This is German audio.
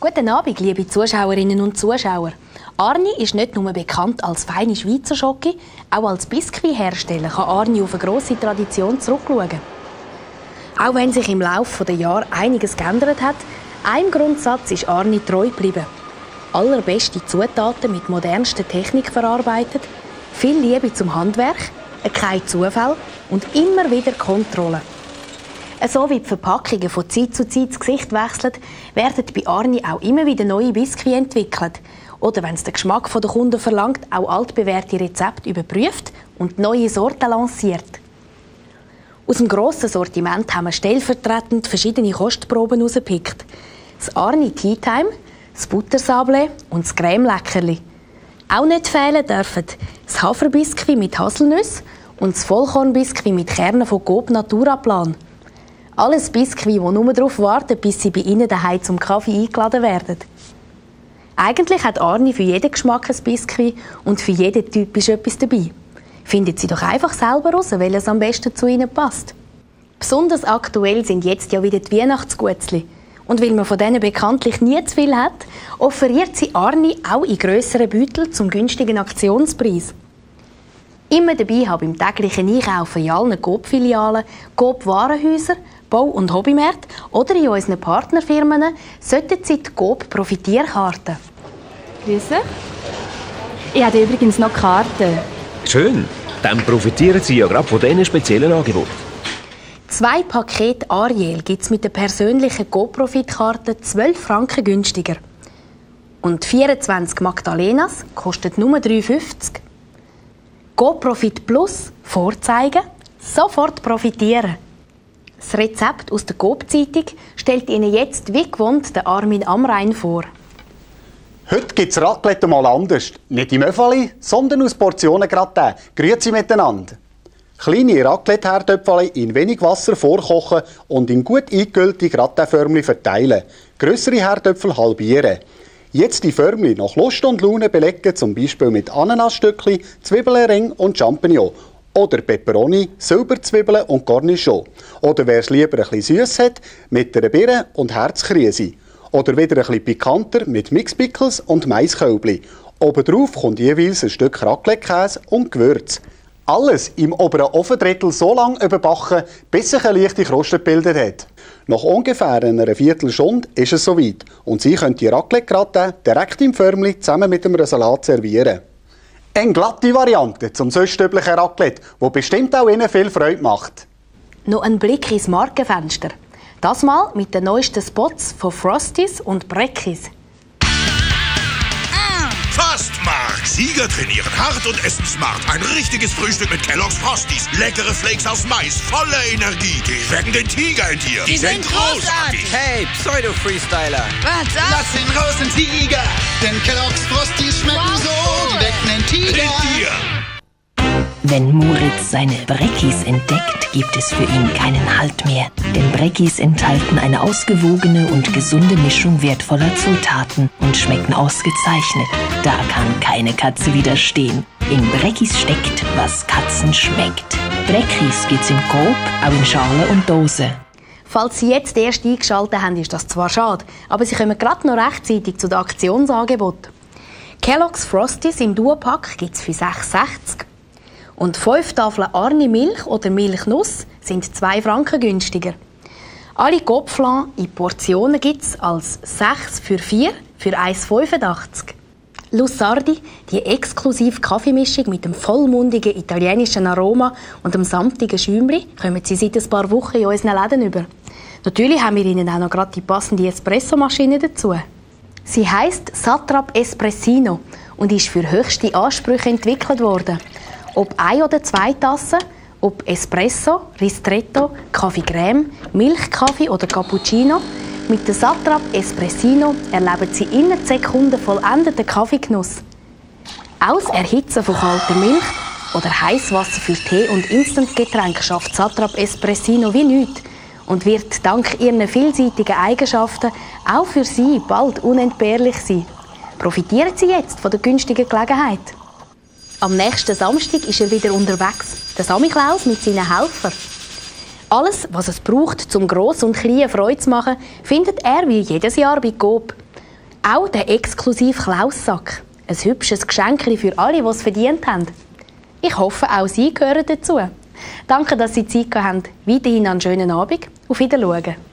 Guten Abend, liebe Zuschauerinnen und Zuschauer. Arni ist nicht nur bekannt als feine Schweizer Schoki, auch als Biskuithersteller kann Arni auf eine grosse Tradition zurückschauen. Auch wenn sich im Laufe der Jahre einiges geändert hat, einem Grundsatz ist Arni treu geblieben. Allerbeste Zutaten mit modernster Technik verarbeitet, viel Liebe zum Handwerk, kein Zufall und immer wieder Kontrolle. So wie die Verpackungen von Zeit zu Zeit das Gesicht wechseln, werden bei Arni auch immer wieder neue Biskuits entwickelt. Oder wenn es der Geschmack der Kunden verlangt, auch altbewährte Rezepte überprüft und neue Sorten lanciert. Aus dem grossen Sortiment haben wir stellvertretend verschiedene Kostproben herausgepickt. Das Arni Tea Time, das Buttersablé und das Creme-Leckerli. Auch nicht fehlen dürfen das Haferbiskuit mit Haselnüsse und das Vollkornbiskuit mit Kernen von Coop Naturaplan. Alles Biskuit, die nur darauf warten, bis sie bei Ihnen daheim zum Kaffee eingeladen werden. Eigentlich hat Arni für jeden Geschmack ein Biskuit und für jeden Typ ist etwas dabei. Finden Sie doch einfach selber heraus, welches am besten zu Ihnen passt. Besonders aktuell sind jetzt ja wieder die Weihnachtsguetzli. Und weil man von denen bekanntlich nie zu viel hat, offeriert sie Arni auch in grösseren Beuteln zum günstigen Aktionspreis. Immer dabei haben beim täglichen Einkaufen in allen Coop-Filialen, Coop-Warenhäusern, Bau- und Hobbymärkten oder in unseren Partnerfirmen sollten Sie die Coop-Profitierkarte. Grüße. Ich habe übrigens noch Karten. Schön. Dann profitieren Sie ja gerade von diesen speziellen Angeboten. 2 Pakete Ariel gibt es mit der persönlichen Coop-Profitkarte 12 Franken günstiger. Und 24 Magdalenas kostet nur 3,50. Coop-Profit Plus vorzeigen, sofort profitieren. Das Rezept aus der Coop-Zeitung stellt Ihnen jetzt wie gewohnt der Armin Amrein vor. Heute gibt es Raclette mal anders. Nicht im Öffali, sondern aus Portionen Gratin. Grüezi miteinander. Kleine Raclette-Herdöpfchen in wenig Wasser vorkochen und in gut eingekühlte Gratin-Förmchen verteilen. Grössere Herdöpfel halbieren. Jetzt die Förmchen nach Lust und Laune belegen, zum Beispiel mit Ananasstückchen, Zwiebelring und Champignon. Oder Peperoni, Silberzwiebeln und Cornichon. Oder wer es lieber ein bisschen süß hat, mit einer Birne und Herzkrise. Oder wieder ein bisschen pikanter mit Mixpickles und Maiskölbli. Obendrauf kommt jeweils ein Stück Raclette-Käse und Gewürz. Alles im oberen Ofendrittel so lange überbacken, bis sich eine leichte Kruste gebildet hat. Nach ungefähr einer Viertelstunde ist es soweit und Sie können die Raclette-Gratin direkt im Förmchen zusammen mit einem Salat servieren. Eine glatte Variante zum sonst üblichen Raclette, die bestimmt auch Ihnen viel Freude macht. Noch ein Blick ins Markenfenster. Das mal mit den neuesten Spots von Frosties und Breckis. Fastmark. Sieger trainieren hart und essen smart. Ein richtiges Frühstück mit Kellogg's Frosties. Leckere Flakes aus Mais, voller Energie. Die wecken den Tiger in dir. Die sind großartig. Hey, Pseudo-Freestyler. Was ab? Lass ihn raus, den Tiger. Denn Kellogg's Frosties schmecken so. Die wecken den Tiger. In dir. Wenn Moritz seine Breckis entdeckt, gibt es für ihn keinen Halt mehr. Denn Breckis enthalten eine ausgewogene und gesunde Mischung wertvoller Zutaten und schmecken ausgezeichnet. Da kann keine Katze widerstehen. In Breckis steckt, was Katzen schmeckt. Breckis gibt's im Coop, auch in Schale und Dose. Falls Sie jetzt erst eingeschaltet haben, ist das zwar schade, aber Sie kommen gerade noch rechtzeitig zu den Aktionsangeboten. Kellogg's Frosties im Duopack gibt es für 6,60 €. Und 5 Tafeln Arni Milch oder Milchnuss sind 2 Franken günstiger. Alle Coop-Flan in Portionen gibt es als 6 für 4 für 1,85 €. Lussardi, die exklusive Kaffeemischung mit dem vollmundigen italienischen Aroma und dem samtigen Schäumli, kommen Sie seit ein paar Wochen in unseren Läden über. Natürlich haben wir Ihnen auch noch gerade die passende Espressomaschine dazu. Sie heisst Satrap Espressino und ist für höchste Ansprüche entwickelt worden. Ob 1 oder 2 Tassen, ob Espresso, Ristretto, Kaffee Crème, Milchkaffee oder Cappuccino, mit der Satrap Espressino erleben Sie innerhalb Sekunden vollendeten Kaffeegenuss. Aus Erhitzen von kalter Milch oder Heißwasser für Tee und Instantgetränke schafft Satrap Espressino wie nichts und wird dank ihren vielseitigen Eigenschaften auch für Sie bald unentbehrlich sein. Profitieren Sie jetzt von der günstigen Gelegenheit. Am nächsten Samstag ist er wieder unterwegs, der Samichlaus mit seinen Helfern. Alles, was es braucht, um Gross und Klein Freude zu machen, findet er wie jedes Jahr bei Coop. Auch der exklusive Klaussack. Ein hübsches Geschenk für alle, die es verdient haben. Ich hoffe, auch Sie gehören dazu. Danke, dass Sie Zeit hatten. Weiterhin einen schönen Abend. Auf Wiedersehen.